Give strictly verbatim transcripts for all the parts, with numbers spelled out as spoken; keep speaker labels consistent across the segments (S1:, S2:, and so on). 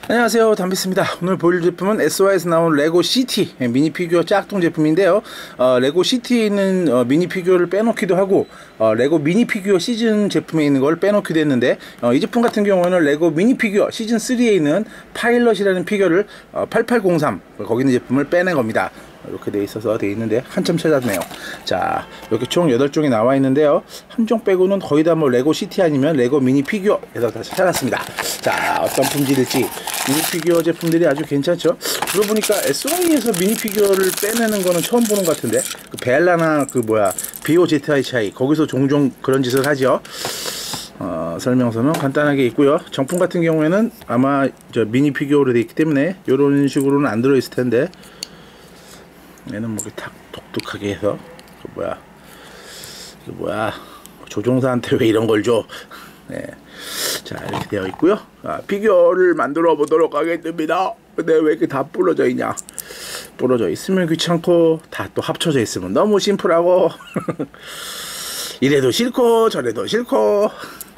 S1: 안녕하세요, 담비스입니다. 오늘 보여줄 제품은 에스오아이에서 나온 레고 시티 미니 피규어 짝퉁 제품인데요. 어, 레고 시티에 있는 어, 미니 피규어를 빼놓기도 하고 어, 레고 미니 피규어 시즌 제품에 있는 걸 빼놓기도 했는데 어, 이 제품 같은 경우는 레고 미니 피규어 시즌 쓰리에 있는 파일럿이라는 피규어를 어, 팔팔공삼 거기 있는 제품을 빼낸 겁니다. 이렇게 돼 있어서 돼 있는데 한참 찾았네요. 자, 이렇게 총 여덟 종이 나와 있는데요. 한 종 빼고는 거의 다 뭐 레고 시티 아니면 레고 미니 피규어에서 다 찾았습니다. 자, 어떤 품질일지 미니 피규어 제품들이 아주 괜찮죠. 들어보니까 에스오아이에서 미니 피규어를 빼내는 거는 처음 보는 것 같은데, 그 벨라나 그 뭐야 비오제트아이차이 거기서 종종 그런 짓을 하죠. 어, 설명서는 간단하게 있고요. 정품 같은 경우에는 아마 저 미니 피규어로 되어 있기 때문에 이런 식으로는 안 들어있을 텐데, 얘는 뭐 이렇게 탁 독특하게 해서 그 뭐야 그 뭐야 조종사한테 왜 이런 걸 줘. 네. 자, 이렇게 되어 있고요. 아, 피규어를 만들어 보도록 하겠습니다. 근데 왜 이렇게 다 부러져 있냐? 부러져 있으면 귀찮고 다 또 합쳐져 있으면 너무 심플하고 이래도 싫고 저래도 싫고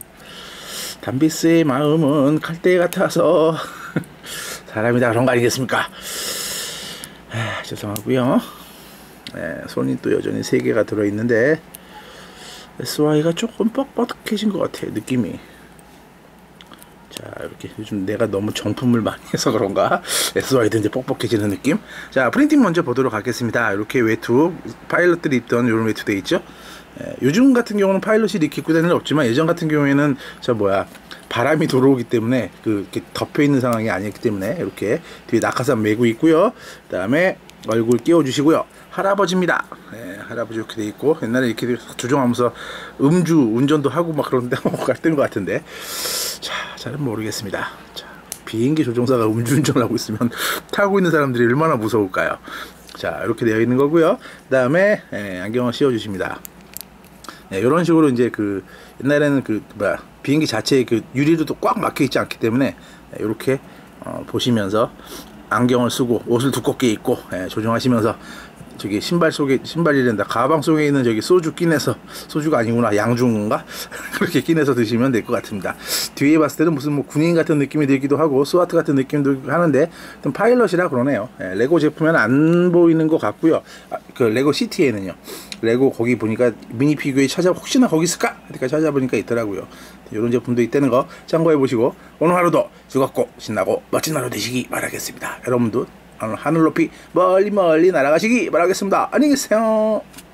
S1: 담비스의 마음은 칼대 같아서 사람이 다 그런 거 아니겠습니까? 아, 죄송하고요. 네, 손이 또 여전히 세 개가 들어있는데 에스오아이가 조금 뻑뻑해진 것 같아요, 느낌이. 자, 이렇게 요즘 내가 너무 정품을 많이 해서 그런가 에스오아이도 이제 뻑뻑해지는 느낌. 자, 프린팅 먼저 보도록 하겠습니다. 이렇게 외투 파일럿들이 입던 이런 외투 돼 있죠. 예, 요즘 같은 경우는 파일럿이 이렇게 입고 다니는 일 없지만 예전 같은 경우에는 저 뭐야 바람이 들어오기 때문에 그 이렇게 덮여 있는 상황이 아니었기 때문에 이렇게 뒤에 낙하산 메고 있고요. 그 다음에 얼굴 끼워 주시고요. 할아버지입니다. 네, 할아버지 이렇게 돼 있고 옛날에 이렇게 조종하면서 음주 운전도 하고 막 그런데 갔던 것 같은데, 자, 잘은 모르겠습니다. 자, 비행기 조종사가 음주운전을 하고 있으면 타고 있는 사람들이 얼마나 무서울까요? 자, 이렇게 되어 있는 거고요. 그 다음에 예, 안경을 씌워 주십니다. 네, 이런 식으로 이제 그 옛날에는 그 뭐야 비행기 자체에 그 유리로도 꽉 막혀 있지 않기 때문에 이렇게 어, 보시면서 안경을 쓰고 옷을 두껍게 입고 예, 조종하시면서 저기 신발 속에 신발이란다 가방 속에 있는 저기 소주 끼내서, 소주가 아니구나 양주인가 그렇게 끼내서 드시면 될 것 같습니다. 뒤에 봤을 때는 무슨 뭐 군인 같은 느낌이 들기도 하고 스와트 같은 느낌도 하는데 좀 파일럿이라 그러네요. 예, 레고 제품에는 안 보이는 것 같고요. 아, 그 레고 시티에는요. 레고 거기 보니까 미니 피규어에 찾아 혹시나 거기 있을까? 그러니까 찾아보니까 있더라고요. 이런 제품도 있다는 거 참고해 보시고 오늘 하루도 즐겁고 신나고 멋진 하루 되시기 바라겠습니다. 여러분도 하늘 높이 멀리 멀리 날아가시기 바라겠습니다. 안녕히 계세요.